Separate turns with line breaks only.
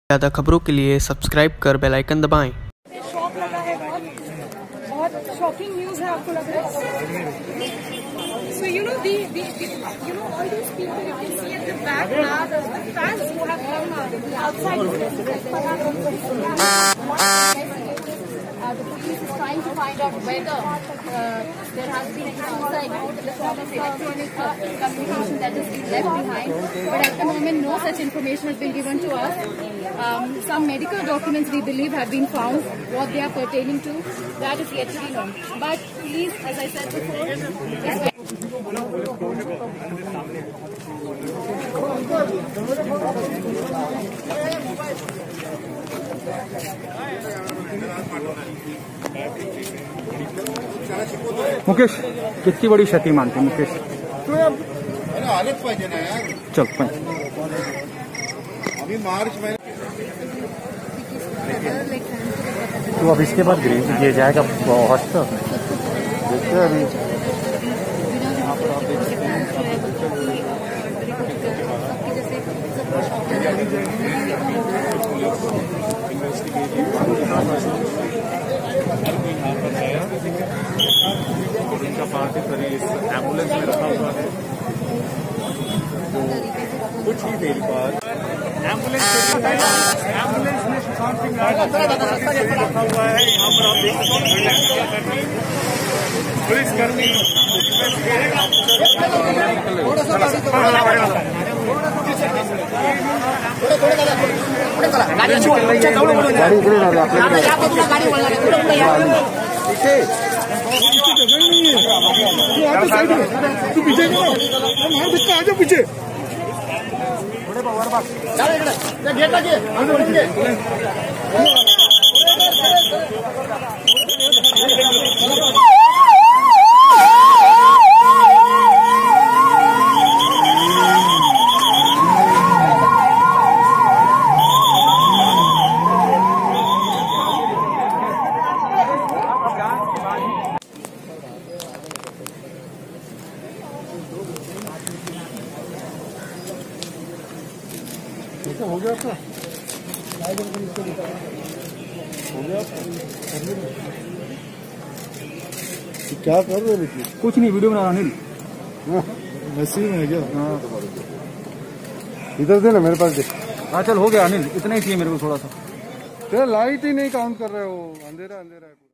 ज़्यादा खबरों के लिए सब्सक्राइब कर बेल आइकन दबाएं।
शॉक लगा है, बहुत शॉकिंग न्यूज़ है। आपको लग रहा है? So you know all these people you can see at the back now, the fans who have come outside.
The police is trying to find out whether there has been any suicide note in the form of electronic communication that has been left behind. But at the moment, no such information has been given to us. Some medical documents we believe have been found. What they are pertaining to, that is yet to be known. But please, as I said before,
Mukesh कितनी बड़ी क्षति मानते मुकेश?
हालत पाहिजे ना यार.
चल
अभी मार्च में
तो अब इसके बाद ये जाएगा हॉस्पिटल. देखते हैं अभी
उनका पार्थिव शरीर इस एम्बुलेंस में रखा हुआ है. तो कुछ ही देर बाद एम्बुलेंस में सुशांत सिंह राजपूत रखा हुआ है. यहाँ पर आप देख सकते हैं पुलिसकर्मी
तू पीछे आजा पीछे. हो गया था क्या कर रहे हो?
कुछ नहीं, वीडियो बना रहा अनिल.
नसीब में क्या?
हाँ
इधर दे ना मेरे पास दे.
हाँ चल हो गया अनिल, इतना ही चाहिए मेरे को थोड़ा सा.
लाइट ही नहीं काउंट कर रहे हो. अंधेरा अंधेरा है.